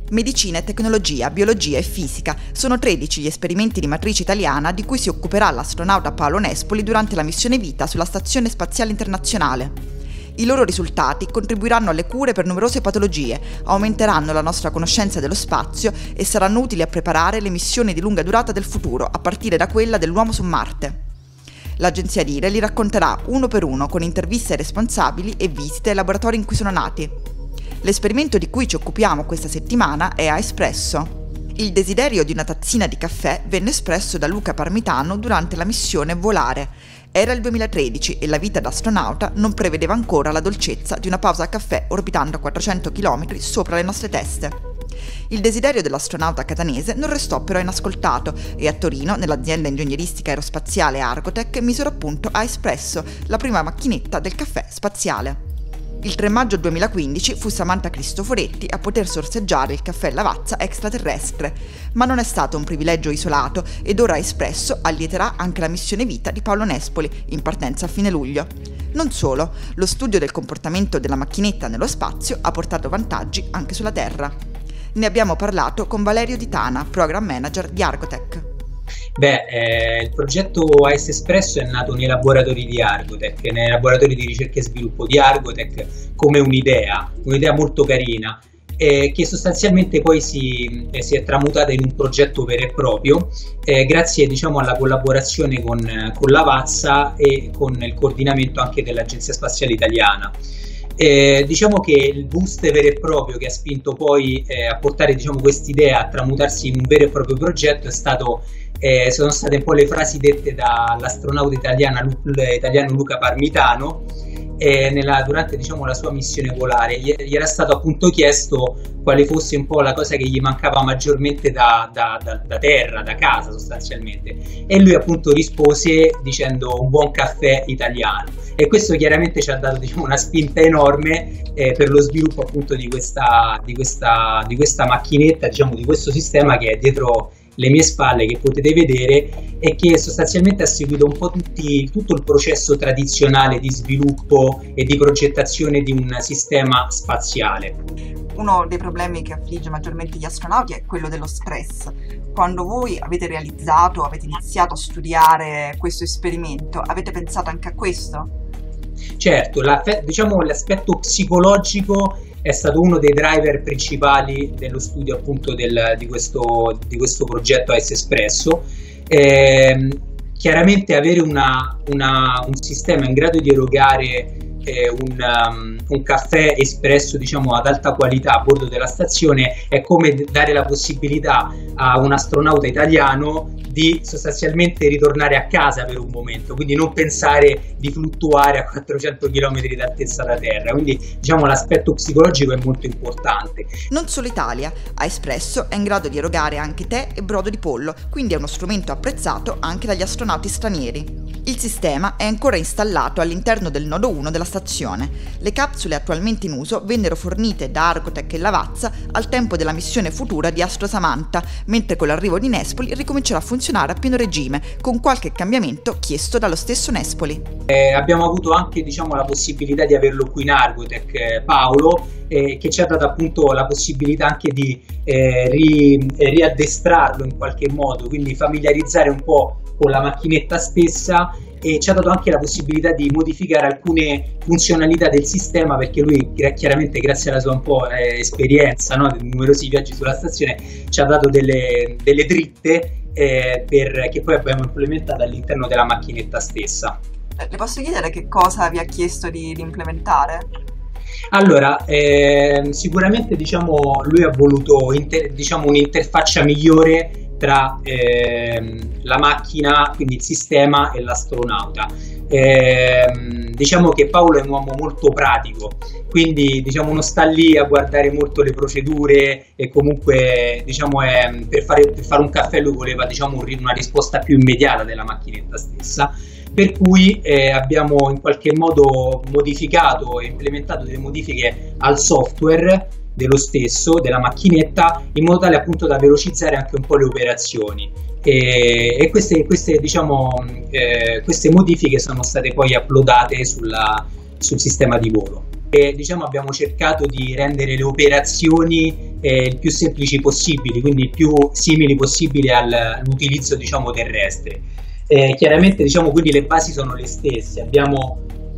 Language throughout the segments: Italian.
Medicina e tecnologia, biologia e fisica sono 13 gli esperimenti di matrice italiana di cui si occuperà l'astronauta Paolo Nespoli durante la missione Vita sulla Stazione Spaziale Internazionale. I loro risultati contribuiranno alle cure per numerose patologie, aumenteranno la nostra conoscenza dello spazio e saranno utili a preparare le missioni di lunga durata del futuro, a partire da quella dell'uomo su Marte. L'agenzia DIRE li racconterà uno per uno con interviste ai responsabili e visite ai laboratori in cui sono nati. L'esperimento di cui ci occupiamo questa settimana è a Espresso. Il desiderio di una tazzina di caffè venne espresso da Luca Parmitano durante la missione Volare. Era il 2013 e la vita da astronauta non prevedeva ancora la dolcezza di una pausa caffè orbitando a 400 km sopra le nostre teste. Il desiderio dell'astronauta catanese non restò però inascoltato e a Torino, nell'azienda ingegneristica aerospaziale Argotec, misero a punto a Espresso, la prima macchinetta del caffè spaziale. Il 3 maggio 2015 fu Samantha Cristoforetti a poter sorseggiare il caffè Lavazza extraterrestre, ma non è stato un privilegio isolato ed ora Espresso allieterà anche la missione Vita di Paolo Nespoli, in partenza a fine luglio. Non solo, lo studio del comportamento della macchinetta nello spazio ha portato vantaggi anche sulla Terra. Ne abbiamo parlato con Valerio Di Tana, Program Manager di Argotec. Il progetto AS Espresso è nato nei laboratori di Argotec, nei laboratori di ricerca e sviluppo di Argotec, come un'idea molto carina, che sostanzialmente poi si è tramutata in un progetto vero e proprio, grazie alla collaborazione con Lavazza e con il coordinamento anche dell'Agenzia Spaziale Italiana. Diciamo che il boost vero e proprio che ha spinto poi a portare quest'idea a tramutarsi in un vero e proprio progetto sono state un po' le frasi dette dall'astronauta italiano Luca Parmitano durante la sua missione Volare. Gli era stato appunto chiesto quale fosse un po' la cosa che gli mancava maggiormente da terra, da casa sostanzialmente, e lui appunto rispose dicendo un buon caffè italiano, e questo chiaramente ci ha dato una spinta enorme per lo sviluppo appunto di questa macchinetta, di questo sistema che è dietro le mie spalle, che potete vedere, e che sostanzialmente ha seguito un po' tutto il processo tradizionale di sviluppo e di progettazione di un sistema spaziale. Uno dei problemi che affligge maggiormente gli astronauti è quello dello stress. Quando voi avete iniziato a studiare questo esperimento, avete pensato anche a questo? Certo, l'aspetto psicologico è stato uno dei driver principali dello studio appunto di questo progetto AS Espresso. Chiaramente avere un sistema in grado di erogare un caffè espresso ad alta qualità a bordo della stazione è come dare la possibilità a un astronauta italiano di sostanzialmente ritornare a casa per un momento, quindi non pensare di fluttuare a 400 km d'altezza da terra, quindi l'aspetto psicologico è molto importante. Non solo Italia, a Espresso è in grado di erogare anche tè e brodo di pollo, quindi è uno strumento apprezzato anche dagli astronauti stranieri. Il sistema è ancora installato all'interno del nodo 1 della stazione. Le capsule attualmente in uso vennero fornite da Argotec e Lavazza al tempo della missione futura di Astro Samantha, mentre con l'arrivo di Nespoli ricomincerà a funzionare a pieno regime, con qualche cambiamento chiesto dallo stesso Nespoli. Abbiamo avuto anche la possibilità di averlo qui in Argotec, Paolo, che ci ha dato appunto la possibilità anche di riaddestrarlo in qualche modo, quindi familiarizzare un po' con la macchinetta stessa, e ci ha dato anche la possibilità di modificare alcune funzionalità del sistema, perché lui chiaramente, grazie alla sua un po' esperienza, di numerosi viaggi sulla stazione, ci ha dato delle dritte che poi abbiamo implementato all'interno della macchinetta stessa. Le posso chiedere che cosa vi ha chiesto di implementare? Allora, sicuramente lui ha voluto un'interfaccia migliore tra la macchina, quindi il sistema, e l'astronauta. Diciamo che Paolo è un uomo molto pratico, quindi non sta lì a guardare molto le procedure, e comunque per fare un caffè lui voleva una risposta più immediata della macchinetta stessa, per cui abbiamo in qualche modo modificato e implementato delle modifiche al software dello stesso, della macchinetta, in modo tale appunto da velocizzare anche un po' le operazioni, e queste modifiche sono state poi uploadate sul sistema di volo. Abbiamo cercato di rendere le operazioni il più semplici possibili, quindi più simili possibili all'utilizzo diciamo terrestre. Chiaramente diciamo quindi le basi sono le stesse, abbiamo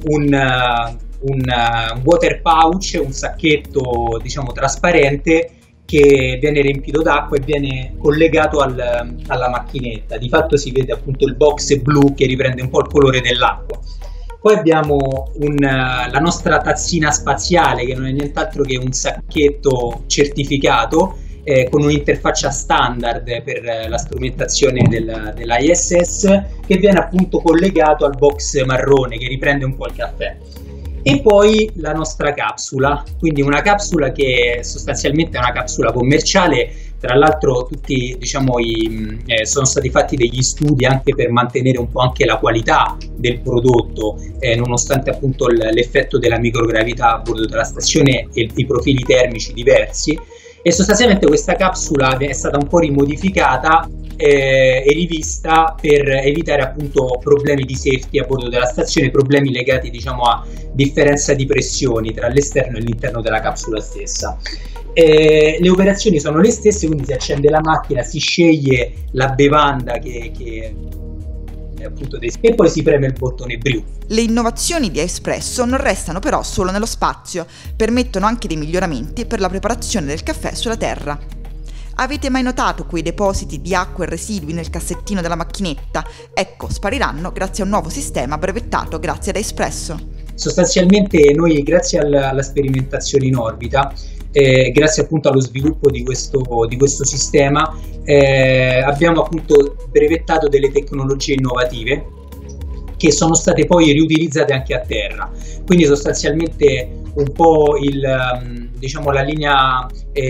un water pouch, un sacchetto diciamo trasparente che viene riempito d'acqua e viene collegato alla macchinetta. Di fatto si vede appunto il box blu che riprende un po' il colore dell'acqua. Poi abbiamo la nostra tazzina spaziale, che non è nient'altro che un sacchetto certificato con un'interfaccia standard per la strumentazione dell'ISS, che viene appunto collegato al box marrone che riprende un po' il caffè. E poi la nostra capsula, quindi una capsula che sostanzialmente è una capsula commerciale. Tra l'altro tutti diciamo sono stati fatti degli studi anche per mantenere un po' anche la qualità del prodotto, nonostante appunto l'effetto della microgravità a bordo della stazione e i profili termici diversi. E sostanzialmente questa capsula è stata un po' rimodificata e rivista per evitare appunto problemi di safety a bordo della stazione, problemi legati diciamo a differenza di pressioni tra l'esterno e l'interno della capsula stessa. Le operazioni sono le stesse, quindi si accende la macchina, si sceglie la bevanda che appunto e poi si preme il bottone brew. Le innovazioni di Espresso non restano però solo nello spazio, permettono anche dei miglioramenti per la preparazione del caffè sulla Terra. Avete mai notato quei depositi di acqua e residui nel cassettino della macchinetta? Ecco, spariranno grazie a un nuovo sistema brevettato grazie ad Espresso. Sostanzialmente noi, grazie alla sperimentazione in orbita, grazie appunto allo sviluppo di questo sistema, abbiamo appunto brevettato delle tecnologie innovative che sono state poi riutilizzate anche a terra. Quindi sostanzialmente un po' diciamo la linea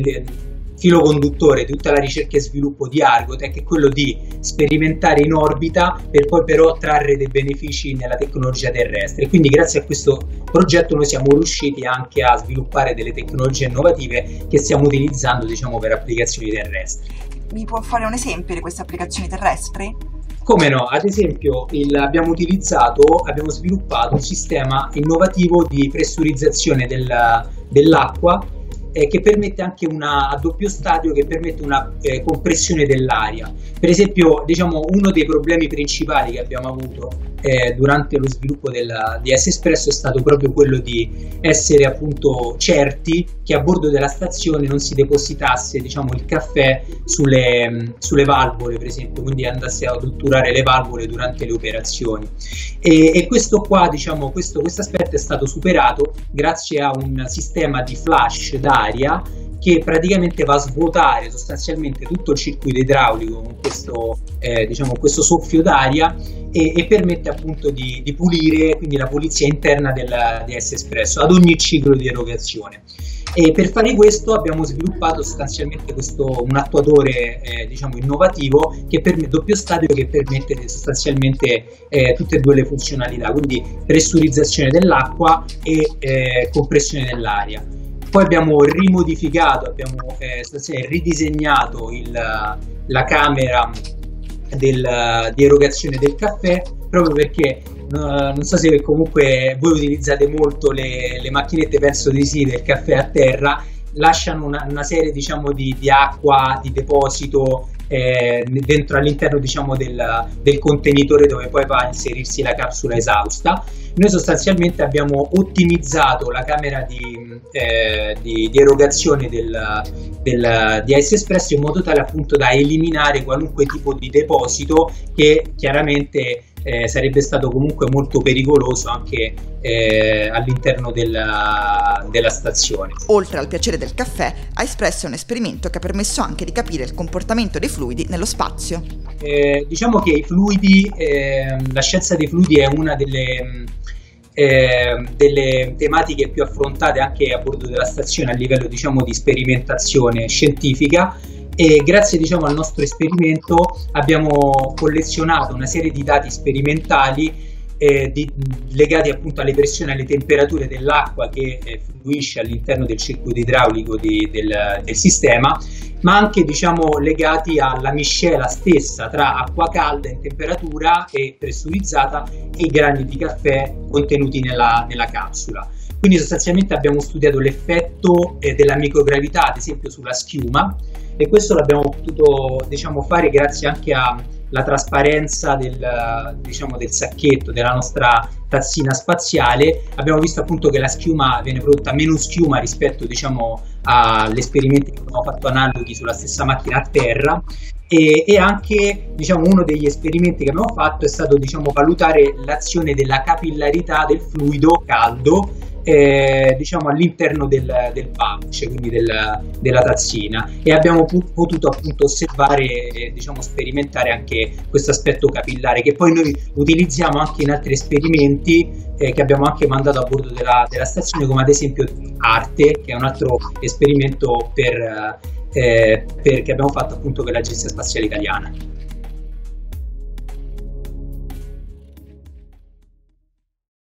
filo conduttore di tutta la ricerca e sviluppo di Argotec è quello di sperimentare in orbita per poi però trarre dei benefici nella tecnologia terrestre. Quindi grazie a questo progetto noi siamo riusciti anche a sviluppare delle tecnologie innovative che stiamo utilizzando diciamo per applicazioni terrestri. Mi può fare un esempio di queste applicazioni terrestri? Come no, ad esempio abbiamo sviluppato un sistema innovativo di pressurizzazione dell'acqua che permette anche a doppio stadio, che permette una compressione dell'aria. Per esempio, diciamo, uno dei problemi principali che abbiamo avuto durante lo sviluppo di S-Espresso è stato proprio quello di essere appunto certi che a bordo della stazione non si depositasse diciamo il caffè sulle valvole, per esempio, quindi andasse ad otturare le valvole durante le operazioni. E questo qua, diciamo, questo aspetto è stato superato grazie a un sistema di flush d'aria che praticamente va a svuotare sostanzialmente tutto il circuito idraulico con questo soffio d'aria e permette appunto di pulire, quindi la pulizia interna di S-Espresso ad ogni ciclo di erogazione. E per fare questo abbiamo sviluppato sostanzialmente un attuatore diciamo innovativo che doppio stadio, che permette sostanzialmente tutte e due le funzionalità, quindi pressurizzazione dell'acqua e compressione dell'aria. Poi abbiamo rimodificato, abbiamo ridisegnato la camera di erogazione del caffè, proprio perché non so se comunque voi utilizzate molto le macchinette, penso di sì, del caffè a terra, lasciano una serie diciamo di acqua, di deposito dentro all'interno diciamo del contenitore dove poi va a inserirsi la capsula esausta. Noi sostanzialmente abbiamo ottimizzato la camera di erogazione di S-Espresso in modo tale appunto da eliminare qualunque tipo di deposito che chiaramente sarebbe stato comunque molto pericoloso anche all'interno della stazione. Oltre al piacere del caffè, Espresso è un esperimento che ha permesso anche di capire il comportamento dei fluidi nello spazio. Diciamo che i fluidi, la scienza dei fluidi è una delle tematiche più affrontate anche a bordo della stazione a livello diciamo di sperimentazione scientifica, e grazie diciamo al nostro esperimento abbiamo collezionato una serie di dati sperimentali legati appunto alle pressioni e alle temperature dell'acqua che fluisce all'interno del circuito idraulico del sistema, ma anche diciamo legati alla miscela stessa tra acqua calda in temperatura e pressurizzata e i grani di caffè contenuti nella capsula. Quindi sostanzialmente abbiamo studiato l'effetto della microgravità, ad esempio sulla schiuma, e questo l'abbiamo potuto, diciamo, fare grazie anche alla trasparenza del sacchetto della nostra tazzina spaziale. Abbiamo visto appunto che la schiuma viene prodotta meno schiuma rispetto, diciamo, agli esperimenti che abbiamo fatto analoghi sulla stessa macchina a terra. E anche, diciamo, uno degli esperimenti che abbiamo fatto è stato, diciamo, valutare l'azione della capillarità del fluido caldo diciamo all'interno del pouch, quindi della tazzina, e abbiamo potuto appunto osservare, diciamo, sperimentare anche questo aspetto capillare, che poi noi utilizziamo anche in altri esperimenti che abbiamo anche mandato a bordo della stazione, come ad esempio Arte, che è un altro esperimento che abbiamo fatto appunto per l'Agenzia Spaziale Italiana.